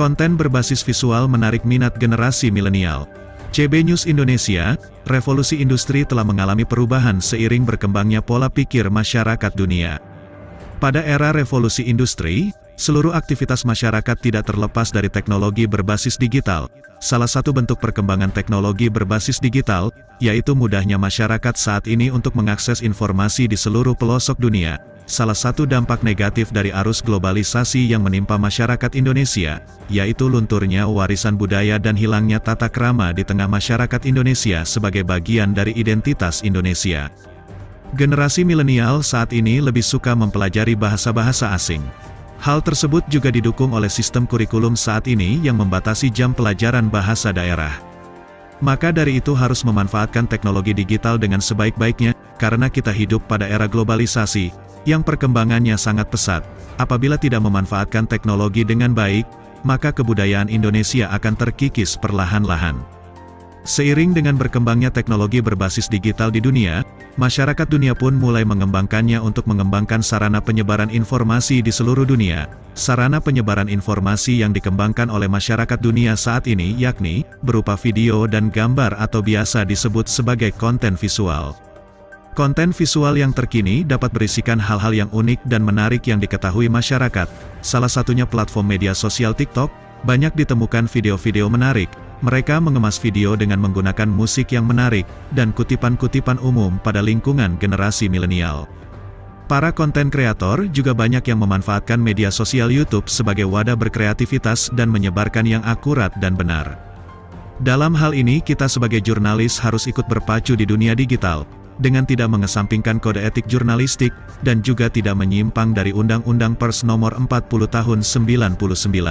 Konten berbasis visual menarik minat generasi milenial. CB News Indonesia, revolusi industri telah mengalami perubahan seiring berkembangnya pola pikir masyarakat dunia. Pada era revolusi industri, seluruh aktivitas masyarakat tidak terlepas dari teknologi berbasis digital. Salah satu bentuk perkembangan teknologi berbasis digital, yaitu mudahnya masyarakat saat ini untuk mengakses informasi di seluruh pelosok dunia. Salah satu dampak negatif dari arus globalisasi yang menimpa masyarakat Indonesia, yaitu lunturnya warisan budaya dan hilangnya tata krama di tengah masyarakat Indonesia sebagai bagian dari identitas Indonesia. Generasi milenial saat ini lebih suka mempelajari bahasa-bahasa asing. Hal tersebut juga didukung oleh sistem kurikulum saat ini yang membatasi jam pelajaran bahasa daerah. Maka dari itu harus memanfaatkan teknologi digital dengan sebaik-baiknya, karena kita hidup pada era globalisasi, yang perkembangannya sangat pesat. Apabila tidak memanfaatkan teknologi dengan baik, maka kebudayaan Indonesia akan terkikis perlahan-lahan. Seiring dengan berkembangnya teknologi berbasis digital di dunia, masyarakat dunia pun mulai mengembangkannya untuk mengembangkan sarana penyebaran informasi di seluruh dunia. Sarana penyebaran informasi yang dikembangkan oleh masyarakat dunia saat ini yakni, berupa video dan gambar atau biasa disebut sebagai konten visual. Konten visual yang terkini dapat berisikan hal-hal yang unik dan menarik yang diketahui masyarakat. Salah satunya platform media sosial TikTok, banyak ditemukan video-video menarik. Mereka mengemas video dengan menggunakan musik yang menarik, dan kutipan-kutipan umum pada lingkungan generasi milenial. Para konten kreator juga banyak yang memanfaatkan media sosial YouTube sebagai wadah berkreativitas dan menyebarkan yang akurat dan benar. Dalam hal ini kita sebagai jurnalis harus ikut berpacu di dunia digital, dengan tidak mengesampingkan kode etik jurnalistik, dan juga tidak menyimpang dari Undang-Undang Pers Nomor 40 Tahun 99.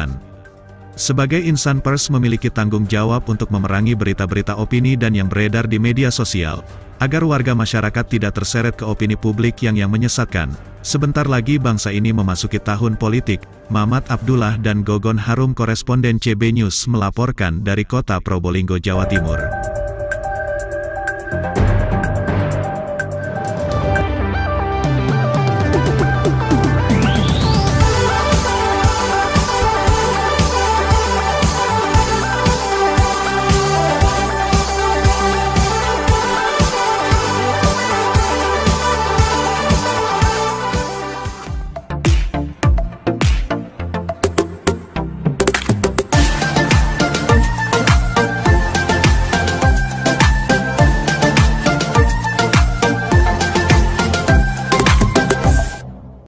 Sebagai insan pers memiliki tanggung jawab untuk memerangi berita-berita opini dan yang beredar di media sosial, agar warga masyarakat tidak terseret ke opini publik yang menyesatkan. Sebentar lagi bangsa ini memasuki tahun politik. Mamat Abdullah dan Gogon Harum, koresponden CB News melaporkan dari kota Probolinggo, Jawa Timur.